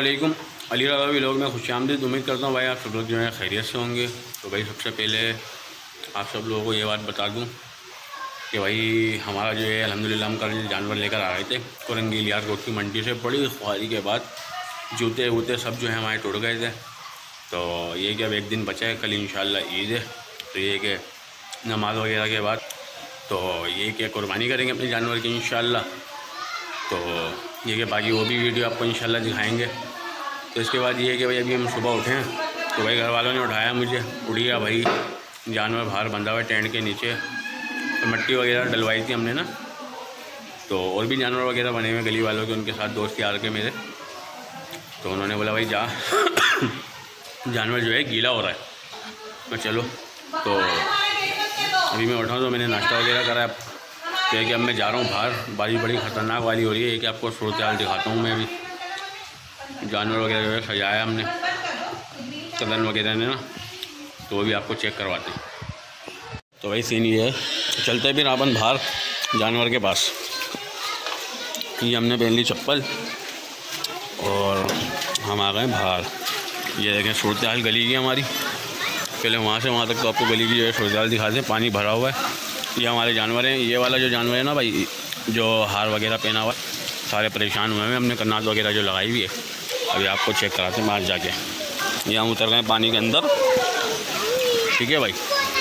वालेकुम। अली रज़ा व्लॉग में खुशामदीद। उम्मीद करता हूँ भाई आप सब लोग जो है खैरियत से होंगे। तो भाई सबसे पहले आप सब लोगों को ये बात बता दूँ कि भाई हमारा जो है अल्हम्दुलिल्लाह हम कल जानवर लेकर आ रहे थे कोरंगी लियार रोड की मंडी से। बड़ी ख्वारी के बाद जूते वूते सब जो है हमारे टूट गए थे। तो ये कि अब एक दिन बचा है, कल इंशाल्लाह ईद है। तो ये कि नमाज वगैरह के बाद तो ये कि कुर्बानी करेंगे अपने जानवर की इंशाल्लाह। तो ये कि बाकी वो भी वीडियो आपको इंशाल्लाह दिखाएंगे। तो इसके बाद ये है कि भाई अभी हम सुबह उठे हैं तो भाई घर वालों ने उठाया मुझे, उठ गया भाई। जानवर बाहर बंधा हुआ है टेंट के नीचे। तो मिट्टी वगैरह डलवाई थी हमने ना, तो और भी जानवर वगैरह बने हुए गली वालों के, उनके साथ दोस्त यार के मेरे। तो उन्होंने बोला भाई जा जानवर जो है गीला हो रहा है। मैं चलो। तो अभी मैं उठा हूँ तो मैंने नाश्ता वगैरह करा। तो है कि अब मैं जा रहा हूँ बाहर। बारिश बड़ी ख़तरनाक वाली हो रही है कि आपको सूरत हाल दिखाता हूँ मैं। अभी जानवर वगैरह जो है सजाया हमने कदन वगैरह ने ना, तो वो भी आपको चेक करवाते हैं। तो भाई सीन ये है, चलते फिर अपन बाहर जानवर के पास। ये हमने पहन ली चप्पल और हम आ गए बाहर। ये देखें सूरत हाल गली की हमारी। पहले वहाँ से वहाँ तक तो आपको गली की जो है सूरत हाल दिखाते हैं। पानी भरा हुआ है। ये हमारे जानवर हैं। ये वाला जो जानवर है ना भाई, जो हार वगैरह पहना हुआ है, सारे परेशान हुए हैं। हमने कन्नात वगैरह जो लगाई हुई है, अभी आपको चेक कराते हैं बाहर जाके। ये हम उतर गए पानी के अंदर, ठीक है भाई।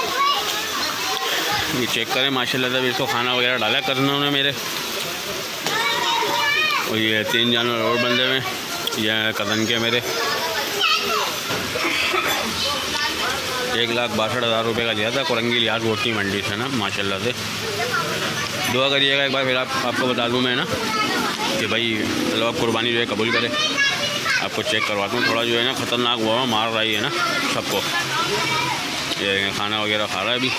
ये चेक करें माशाल्लाह से। इसको खाना वगैरह डाला करना उन्होंने मेरे। और ये 3 जानवर और बंदे में, ये कदन के मेरे। 1,62,000 रुपये का दिया था कोरंगी लियार रोड की मंडी से ना, माशाल्लाह से। दुआ करिएगा एक बार फिर आपको बता दूं मैं ना कि भाई अल्लाह कुर्बानी जो है कबूल करे। आपको चेक करवाता हूँ। थोड़ा जो है ना ख़तरनाक हुआ, मार रही है ना सबको। ये खाना वगैरह खा रहा है अभी।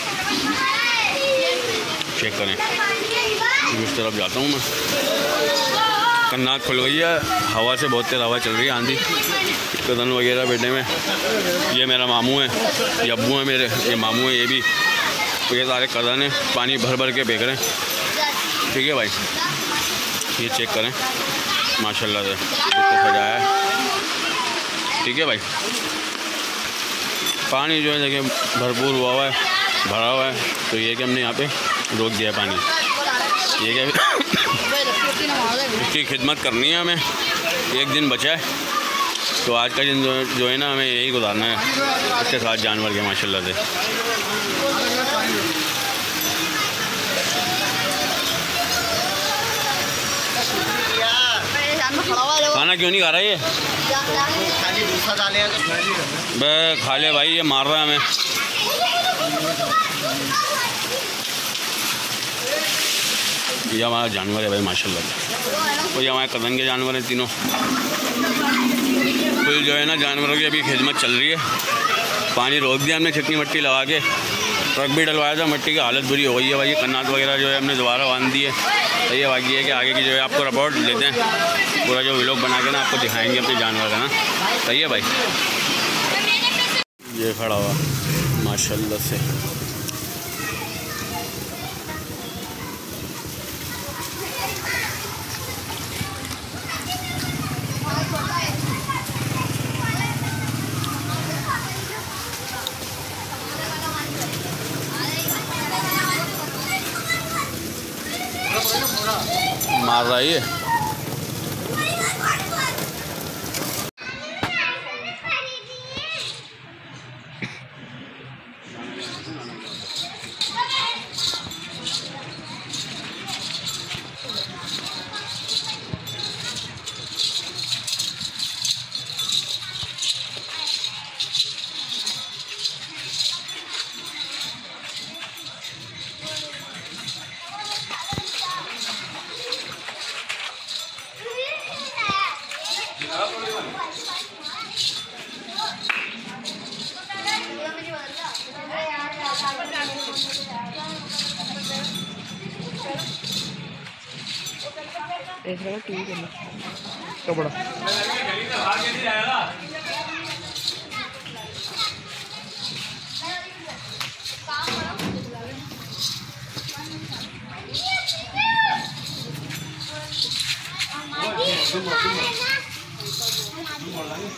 चेक करें। इस तरफ जाता हूँ मैं। कन्नात खुल गई है, हवा से बहुत तेज़ हवा चल रही है, आंधी। कदन वगैरह बेटे में। ये मेरा मामू है, ये अब्बू है मेरे, ये मामू है ये भी। तो ये सारे कदन हैं, पानी भर भर के फेंक रहे हैं, ठीक है भाई। ये चेक करें माशाल्लाह से इसको सजाया है, ठीक है भाई। पानी जो है देखिए भरपूर हुआ है, भरा हुआ है। तो ये कि हमने यहाँ पे रोक दिया पानी। ये क्या इसकी खिदमत करनी है हमें। एक दिन बचा है तो आज का दिन जो है ना हमें यही गुजारना है इसके साथ जानवर के, माशाल्लाह से। खाना क्यों नहीं खा रहा ये? बे खा ले भाई, ये मार रहा है हमें। ये हमारा जानवर है भाई माशाल्लाह से। तो ये हमारे कदन के जानवर हैं तीनों। तो जो है ना जानवरों की अभी खिदमत चल रही है। पानी रोक दिया हमने चिकनी मिट्टी लगा के। ट्रक भी डलवाया था, मिट्टी की हालत बुरी हो गई है भाई। कन्नात वगैरह जो है हमने दोबारा बांध दी है। तो ये बाकी है कि आगे की जो है आपको रिपोर्ट लेते हैं, पूरा जो व्लॉग बना के ना आपको दिखाएंगे अपने जानवर का ना। सही है भाई। ये खड़ा हुआ माशाल्लाह से। मार रहा है ये। ठीक है तो बड़ा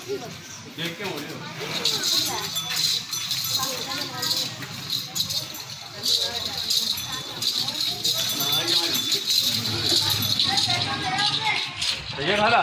देख के बोलियो। ये खाला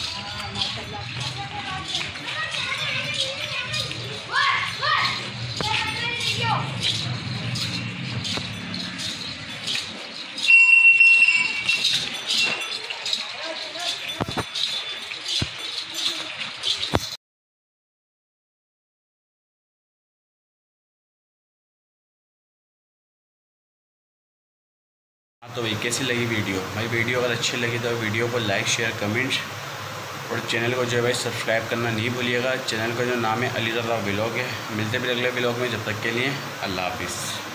तो भाई कैसी लगी वीडियो? भाई वीडियो अगर अच्छी लगी तो वीडियो को लाइक शेयर कमेंट और चैनल को जो है भाई सब्सक्राइब करना नहीं भूलिएगा। चैनल का जो नाम है अली रज़ा व्लॉग है। मिलते भी अगले व्लॉग में, जब तक के लिए अल्लाह हाफिज़।